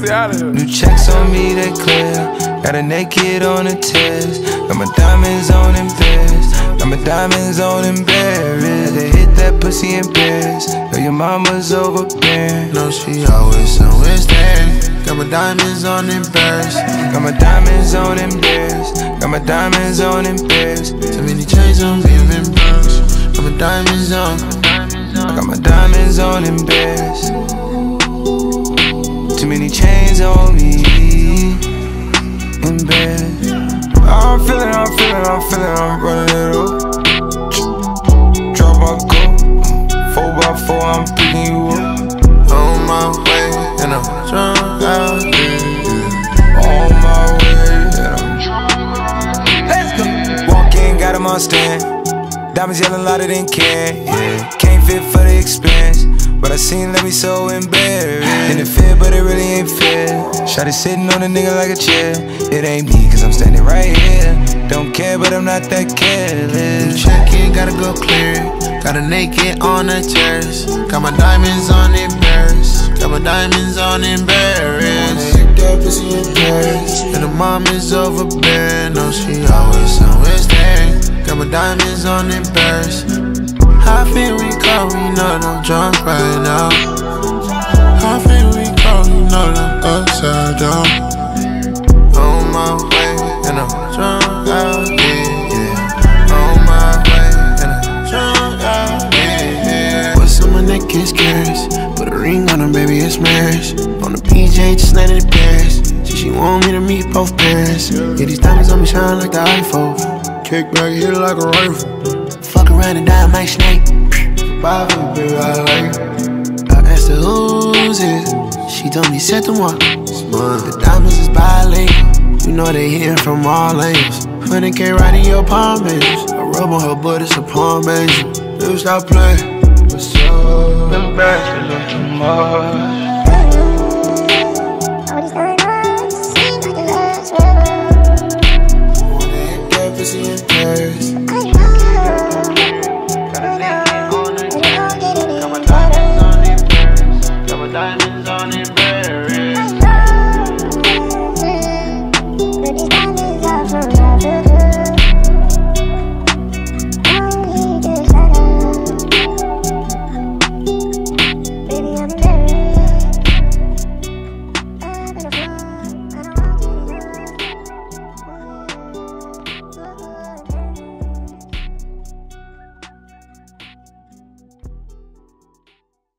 We out of here. New checks on me, they clear. Got a naked on the test. Got my diamonds on them bears. Got my diamonds on them bears. They hit that pussy in pairs. Know your mama's overbearin. No, she always there. Got my diamonds on them bears. Got my diamonds on them bears. Got my diamonds on them bears. Too many chains on me, them bears. Got my diamonds on. Got my diamonds on them bears. Too many chains on me in bed. I'm feeling, I'm running it up. Drop my coat, 4x4, I'm picking you up. On my way, and I'm drunk out here. On my way, and I'm drunk. Let's go. Walk in, got him on stand. Diamonds yelling louder than can, yeah. Can't fit for the expense, but I seen let me so embarrassed. In the fit, but it really ain't fair. Shawty sitting on a nigga like a chair. It ain't me, cause I'm standing right here. Don't care, but I'm not that careless. Check-in, gotta go clear. Got a naked on the terrace. Got my diamonds on them bears. Got my diamonds on them bears. And the mom is overbearin. No, she always there. Got my diamonds on them bears. How feel we call, we know that I'm drunk right now. How feel we call, we know that I'm upside down. On my way, and I'm drunk out here, yeah. On my way, and I'm drunk out here. What's on my neck is curious. Put a ring on her, baby, it's marriage. On the PJ, just landed in Paris. She want me to meet both parents. Yeah, these diamonds on me shine like the iPhone. Kick back, hit it like a rifle. Fuck around and die, I might snake. Bye, baby, I like it. I asked her who's it. She told me set them up. The diamonds is bilingual. You know they hitting from all angles. 100K right in your palm, baby. I rub on her butt, it's a palm angel. Never stop playing. What's up? Them bags, they look too much.